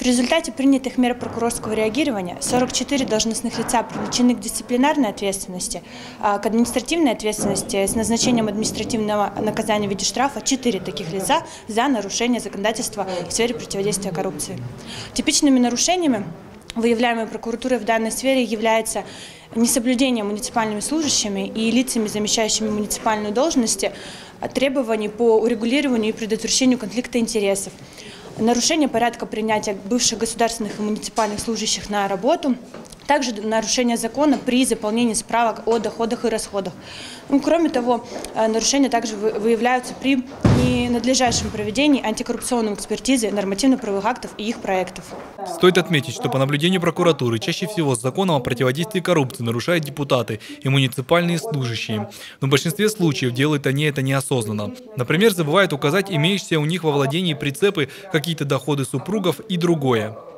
В результате принятых мер прокурорского реагирования 44 должностных лица привлечены к дисциплинарной ответственности, а к административной ответственности с назначением административного наказания в виде штрафа 4 таких лица за нарушение законодательства в сфере противодействия коррупции. Типичными нарушениями, выявляемые прокуратурой в данной сфере, является несоблюдение муниципальными служащими и лицами, замещающими муниципальную должность, требований по урегулированию и предотвращению конфликта интересов, нарушение порядка принятия бывших государственных и муниципальных служащих на работу, также нарушение закона при заполнении справок о доходах и расходах. Кроме того, нарушения также выявляются при ненадлежащем проведении антикоррупционной экспертизы нормативно-правовых актов и их проектов. Стоит отметить, что по наблюдению прокуратуры чаще всего с законом о противодействии коррупции нарушают депутаты и муниципальные служащие. Но в большинстве случаев делают они это неосознанно. Например, забывают указать имеющиеся у них во владении прицепы, какие-то доходы супругов и другое.